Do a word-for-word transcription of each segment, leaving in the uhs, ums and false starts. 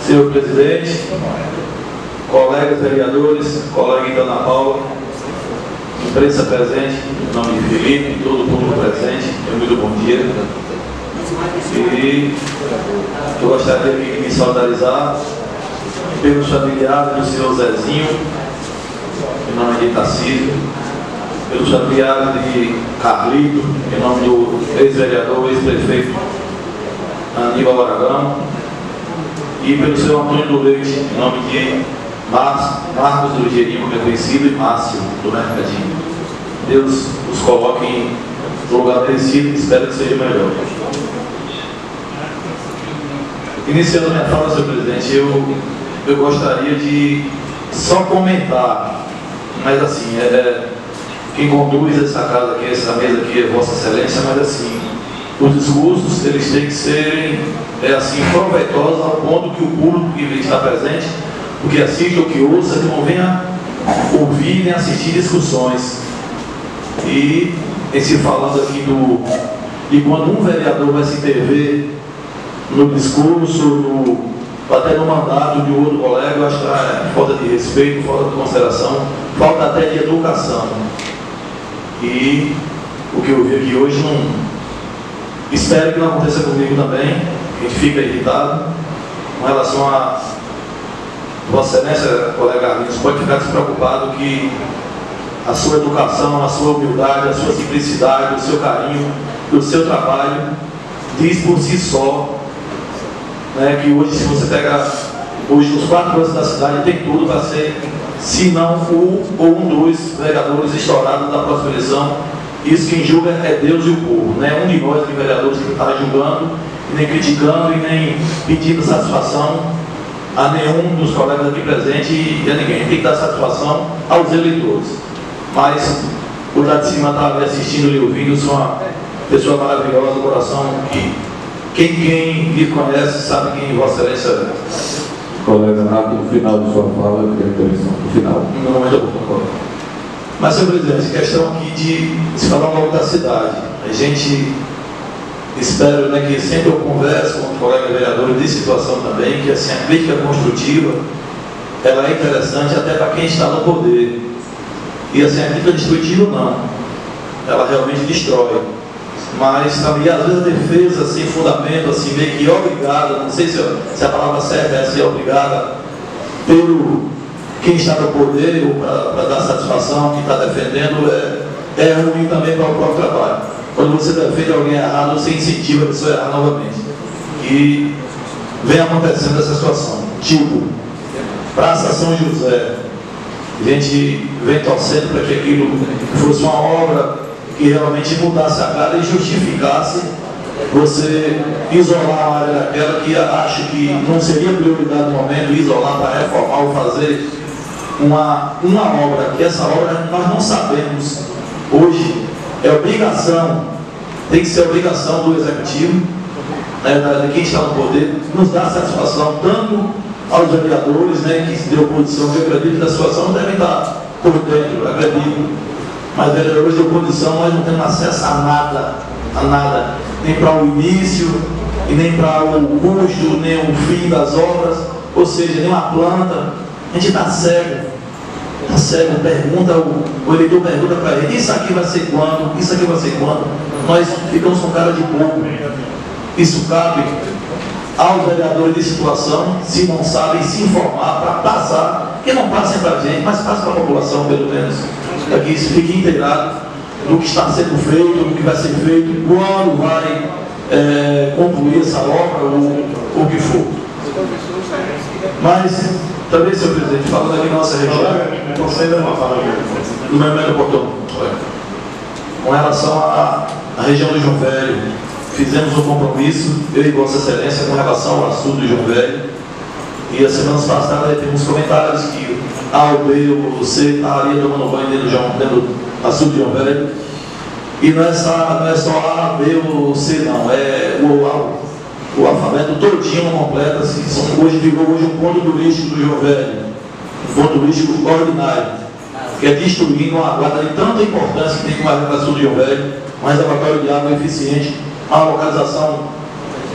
Senhor presidente, colegas vereadores, colega Ana Paula, imprensa presente, em nome de Felipe e todo o público presente, muito bom dia. E eu gostaria de me solidarizar pelos familiares do senhor Zezinho, em nome de Tarcísio, pelos familiares de Carlito, em nome do ex-vereador, ex-prefeito Aníbal Aragão, e pelo senhor Antônio do Leite, em nome de Mar Marcos do Ligeirinho, como é conhecido, e Márcio do Mercadinho. Deus os coloque no lugar merecido e espero que seja melhor. Iniciando minha fala, senhor presidente, eu, eu gostaria de só comentar, mas assim, é, quem conduz essa casa aqui, essa mesa aqui é Vossa Excelência, mas assim, os discursos, eles têm que serem, é assim, proveitosos ao ponto que o público que está presente, o que assiste ou que ouça, que não venha ouvir nem assistir discussões. E, em se falando aqui do, de quando um vereador vai se intervir no discurso, no, até no mandato de outro colega, eu acho que é falta de respeito, falta de consideração, falta até de educação. E o que eu vi aqui hoje, não, espero que não aconteça comigo também, a gente fica irritado com relação a Vossa Excelência, colega Arlindo, pode ficar despreocupado que a sua educação, a sua humildade, a sua simplicidade, o seu carinho, o seu trabalho diz por si só, né, que hoje, se você pega hoje nos quatro cantos da cidade, tem tudo para ser, se não o ou um dos vereadores estourados da próxima eleição. Isso quem julga é Deus e o povo, não é um de nós, de vereadores, que está julgando, e nem criticando, e nem pedindo satisfação a nenhum dos colegas aqui presentes e a ninguém. Tem que dar satisfação aos eleitores. Mas o lá de cima está me assistindo e ouvindo, sou uma pessoa maravilhosa, coração que quem, quem me conhece sabe quem Vossa Excelência é. Colega Renato, no final de sua fala, eu queria intervenção no final. No momento eu concordo. Mas, senhor presidente, questão aqui de se falar um pouco da cidade. A gente espero, né, que sempre eu converso com o colega vereador de situação também, que assim, a crítica construtiva ela é interessante até para quem está no poder. E assim, a crítica destrutiva não. Ela realmente destrói. Mas também, às vezes, a defesa sem fundamento, assim, meio que obrigada, não sei se, se a palavra certa é assim, obrigada pelo quem está no poder ou para dar satisfação, quem está defendendo, é, é ruim também para o próprio trabalho. Quando você defende alguém errado, você incentiva a pessoa a errar novamente. E vem acontecendo essa situação. Tipo, Praça São José. A gente vem torcendo para que aquilo fosse uma obra que realmente mudasse a cara e justificasse você isolar uma área daquela que acho que não seria prioridade no momento, isolar para reformar ou fazer uma, uma obra, que essa obra nós não sabemos hoje. É obrigação, tem que ser obrigação do Executivo, né, de quem está no poder, nos dar satisfação tanto aos vereadores, né, que de oposição, que eu acredito que a situação não deve estar por dentro, eu acredito, mas vereadores de oposição nós não temos acesso a nada, a nada, nem para o início, e nem para o custo, nem o fim das obras, ou seja, nem uma planta, a gente está cego. Está cego, pergunta, o, o eleitor pergunta para ele, isso aqui vai ser quando? Isso aqui vai ser quando? Nós ficamos com cara de bobo. Isso cabe aos vereadores de situação, se não sabem, se informar para passar, que não passem para a gente, mas passem para a população, pelo menos, para que isso fique inteirado do que está sendo feito, do que vai ser feito, quando vai é, concluir essa obra, ou o que for. Mas também, senhor presidente, falando aqui na nossa região, no meu meio portão, com relação à, à região do João Velho, fizemos um compromisso, eu e Vossa Excelência, com relação ao açude do João Velho, e as semanas passadas temos comentários que A ou B ou C estaria tomando banho dentro do, João, dentro do açude do João Velho, e não é só, não é só A, B ou C, não, é o A. O alfabeto todinho completo, assim, são, hoje virou hoje um ponto turístico do João Velho, um ponto turístico ordinário, que é destruindo uma guarda de tanta importância que tem com a relação do João Velho, um reservatório de água eficiente, uma localização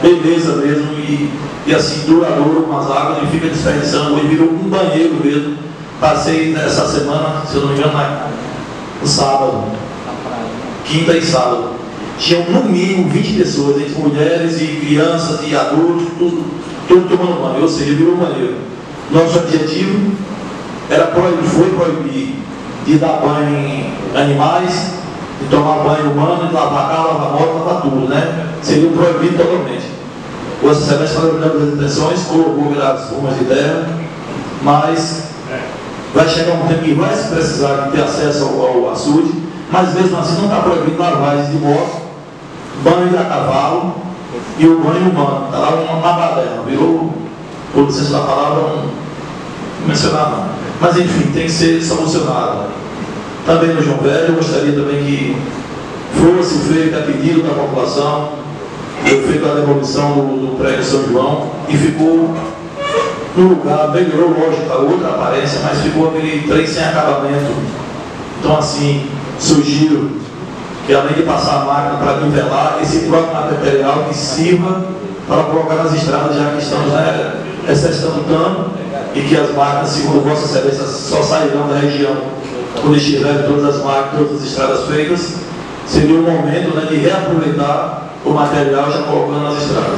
beleza mesmo e, e assim, duradouro com as águas e fica desperdiçando. Hoje virou um banheiro mesmo. Passei essa semana, se eu não me engano, no sábado, quinta e sábado. Tinham no mínimo vinte pessoas, entre mulheres e crianças e adultos, tudo, tudo tomando banho, ou seja, virou um banheiro. Nosso objetivo era proibir, foi proibir de dar banho em animais, de tomar banho humano, de lavar carro, lavar moto, lavar tudo, né? Seria proibido totalmente. O Vossa Excelência falou das intenções, colocou as rumas de terra, mas vai chegar um tempo que vai se precisar de ter acesso ao, ao açude, mas mesmo assim não está proibido lavagem de moto, banho a cavalo e o banho humano. Está lá uma, uma baderna, virou, por licença da palavra, não mencionar não. Mas enfim, tem que ser solucionado. Também no João Velho, eu gostaria também que fosse feito a pedido da população, foi feita a demolição do, do prédio São João e ficou no lugar, melhorou, lógico, a outra aparência, mas ficou aquele trem sem acabamento. Então assim, sugiro que além de passar a máquina para nivelar, esse próprio material que sirva para colocar nas estradas, já que estamos, né, exercitando tanto, e que as máquinas, segundo Vossa Excelência, só sairão da região quando estiverem todas as máquinas, todas as estradas feitas. Seria o momento, né, de reaproveitar o material já colocando nas estradas.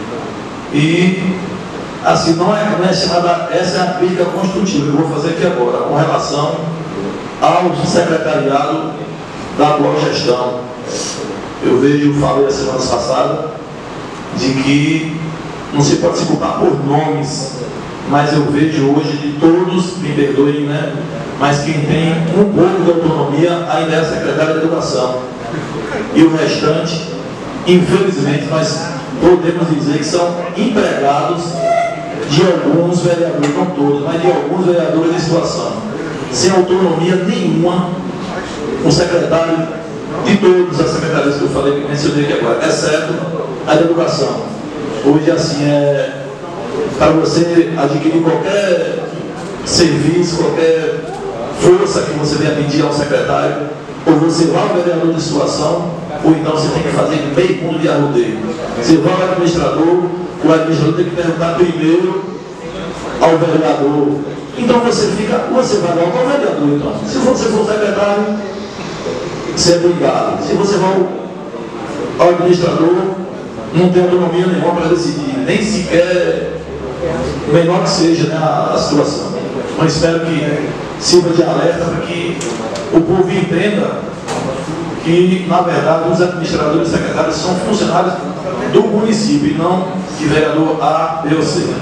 E assim, não é, não é chamada, essa é a crítica construtiva que eu vou fazer aqui agora, com relação ao secretariado da atual gestão. Eu vejo, falei a semana passada, de que não se pode se culpar por nomes, mas eu vejo hoje de todos, me perdoem, né? Mas quem tem um pouco de autonomia ainda é a secretária de Educação. E o restante, infelizmente, nós podemos dizer que são empregados de alguns vereadores, não todos, mas de alguns vereadores de situação, sem autonomia nenhuma. O secretário de todas as secretarias que eu falei, que mencionei aqui agora, exceto a de Educação. Hoje, assim, é para você adquirir qualquer serviço, qualquer força que você venha pedir ao secretário, ou você vai ao vereador de situação, ou então você tem que fazer meio mundo de arrodeio. Você vai ao administrador, o administrador tem que perguntar primeiro ao vereador. Então você fica, você vai lá ao vereador, então. Se você for secretário, você é obrigado. Se você vai ao administrador, não tem autonomia nenhuma para decidir, nem sequer, menor que seja, né, a, a situação. Mas espero que sirva de alerta para que o povo entenda que, na verdade, os administradores e secretários são funcionários do município e não de vereador A, B ou C.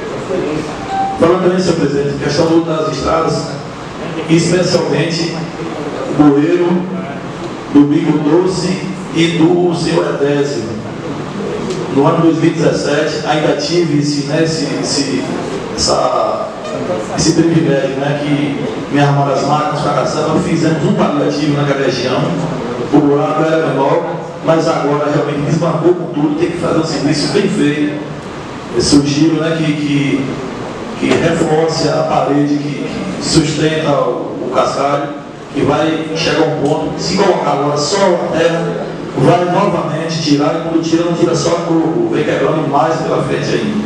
Falando também, senhor presidente, questão das estradas, especialmente o Bueiro, do Bico Doce e do senhor Edésio. No ano dois mil e dezessete, ainda tive esse, né, esse, esse, essa, esse privilégio, né, que me arrumaram as máquinas, fracassaram, fizemos um paliativo naquela região, o buraco era menor, mas agora realmente desbancou com tudo, tem que fazer um serviço bem feito. Eu sugiro, né, que, que, que reforce a parede que, que sustenta o, o cascalho, que vai chegar a um ponto, se colocar agora só a terra, vai novamente tirar, e quando tira, não tira só a curva, vem quebrando mais pela frente ainda.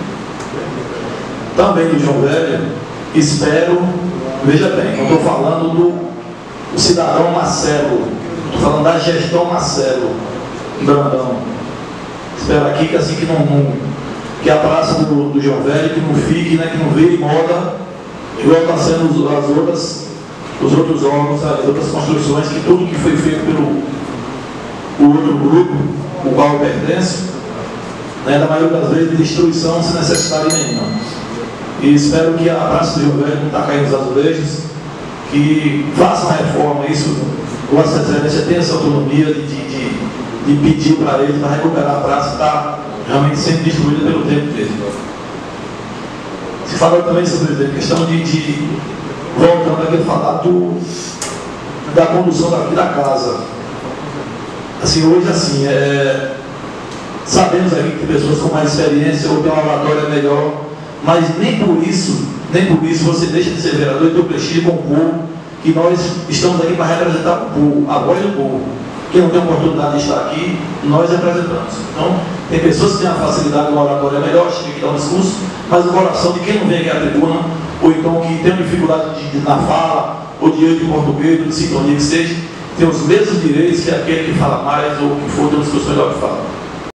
Também do João Velho, espero, veja bem, não estou falando do, do cidadão Marcelo, estou falando da gestão Marcelo Brandão. Espero aqui que assim que não, não que a praça do, do João Velho, que não fique, né, que não vire moda, igual está sendo as outras, os outros órgãos, as outras construções, que tudo que foi feito pelo o outro grupo, o qual eu pertenço, né, na maioria das vezes de destruição sem necessidade nenhuma. E espero que a Praça do Rio Velho não está caindo nos azulejos, que faça uma reforma, isso, o Vossa Excelência tem essa autonomia de, de, de, de pedir para ele para recuperar a praça que está realmente sendo destruída pelo tempo mesmo. Se falou também sobre a questão de, de voltando aqui a falar do, da condução daqui da casa. Assim, hoje, assim, é, sabemos aqui que tem pessoas com mais experiência ou tem uma oratória melhor, mas nem por isso, nem por isso você deixa de ser vereador e ter o prestígio com o povo, que nós estamos aqui para representar o povo, a voz do povo. Quem não tem a oportunidade de estar aqui, nós representamos. Então, Tem pessoas que têm a facilidade de uma oratória melhor, chega aqui dar um discurso, mas o coração de quem não vem aqui à tribuna, ou então que tem uma dificuldade de, de, na fala, ou de erro de português, ou de sintonia que seja, tem os mesmos direitos que aquele que fala mais ou que for ter um discurso melhor que fala.